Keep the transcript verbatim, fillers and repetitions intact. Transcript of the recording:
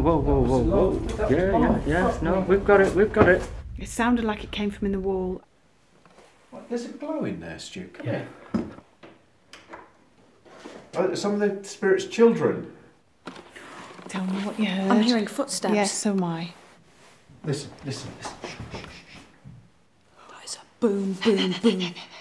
whoa, whoa, whoa, whoa. Yeah, yeah, yeah. No, we've got it, we've got it. It sounded like it came from in the wall. What, there's a glow in there, Stu. Come Yeah. here. Oh, some of the spirit's children. Tell me what you heard. I'm hearing footsteps. Yes, so am I. Listen, listen, listen. Oh, it's a boom, boom, boom.